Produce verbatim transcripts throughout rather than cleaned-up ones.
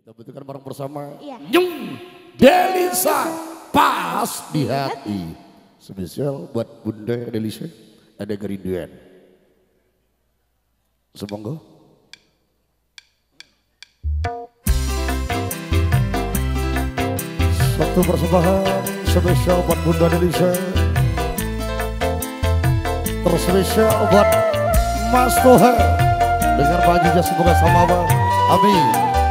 Kita butuhkan bareng bersama. Iya. Nyung Delisa pas di hati. Spesial buat Bunda Delisa ada kerinduan. Semoga. Satu persembahan spesial buat Bunda Delisa. Terspesial buat Mas Toha. Dengar Pak Haji, semoga sama Abang. Amin.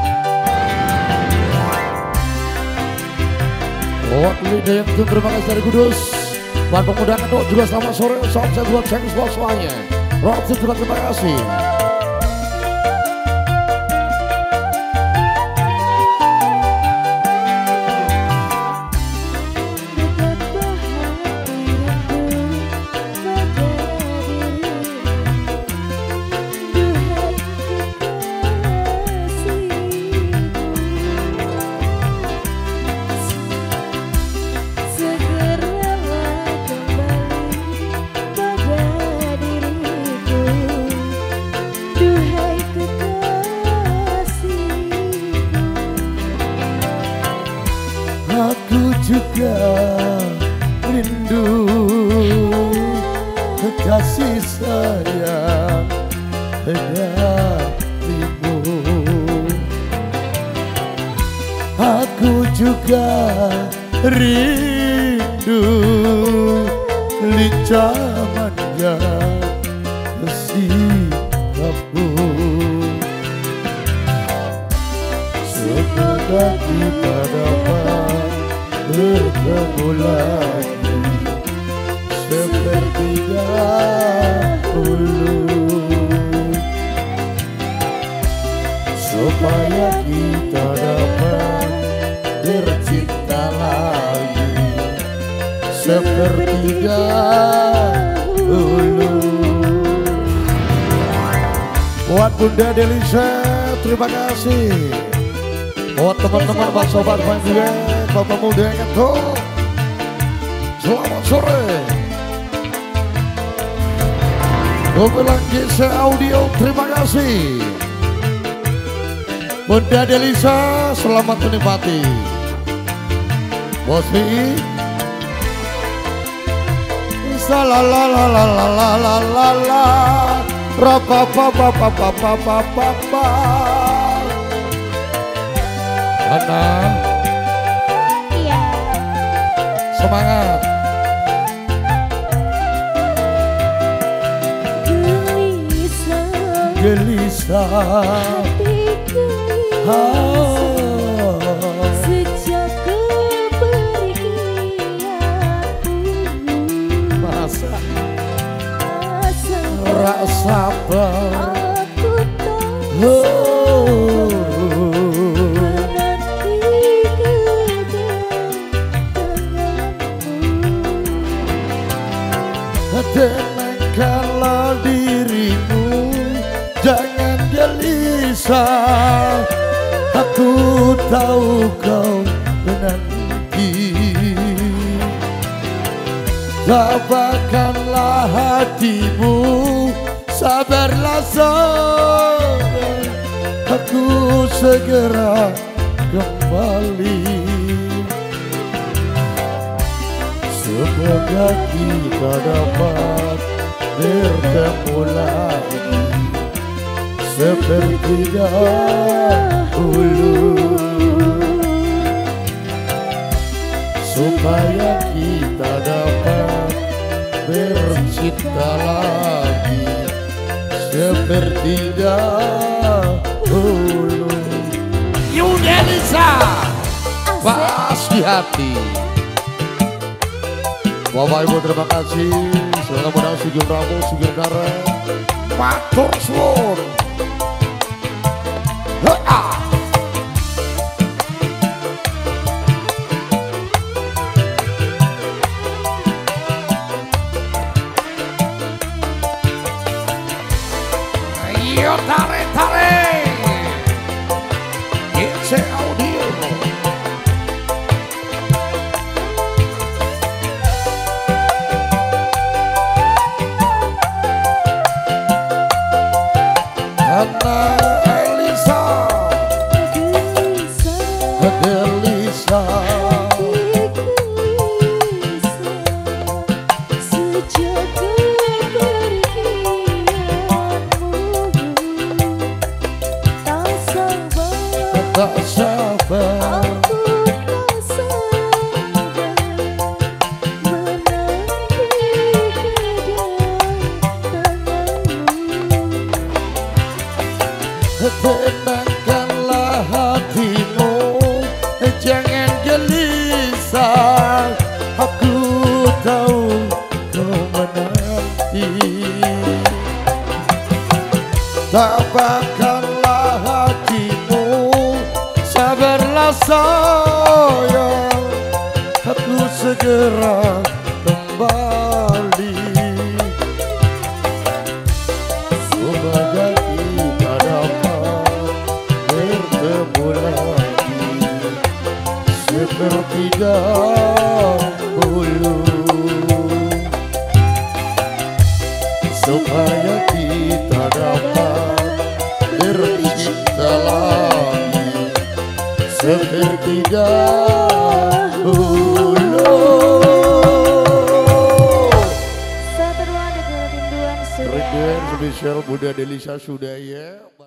Wakil Dayang Tun, terima kasih dari Kudus. Buat pemuda Kedok juga selamat sore. Salam sehat buat saya semuanya. Rob juga terima kasih. Aku juga rindu kekasih sayang hatimu. Aku juga rindu lincah manja sikapmu. Semoga kita dapat bertemu lagi seperti dahulu, supaya kita dapat bercinta lagi seperti dahulu. Buat Bunda Delisa, terima kasih. Buat teman-teman, buat sobat juga, bapak muda yang tuh, selamat sore. Gue bilang G C Audio, terima kasih. Bunda Delisa, selamat menikmati. Bos B I, salalalalalalalalala, rapapapapapapapapa. Ana, iya. Semangat. Gelisah, Gelisah hatiku ah. sejak kepergianmu. Masa Asa rasa ber aku tak oh. menanti kedatanganmu. Tenangkanlah dirimu, jangan gelisah. Aku tahu kau menanti. Sabarkanlah hatimu, sabarlah sayang. Aku segera kembali. Semoga kita dapat bertemu lagi seperti dahulu, supaya kita dapat bercinta lagi seperti dahulu. Nyung Delisa pas di hati. Bapak Ibu terima kasih. Selamat menang Sugeng Ramu, Sugeng Dara, Matur Suwun. Ha-ah. Ayo tarik-tarik. G C Audio. Ana Elisa. Gelisah sejak kepergianmu, tak sabar, tak sabar aku tak sabar menanti kedatanganmu. Tenangkanlah hatimu, jangan gelisah. Aku tahu kau menanti. Tabahkanlah hatimu, sabarlah sayang. Aku segera kembali. Semoga kita dapat bertemu lagi seperti dahulu, supaya kita dapat bercinta lagi seperti dahulu. Satu ruang dengan rinduan sudah. Rinduan spesial Bunda Delisa sudah ya.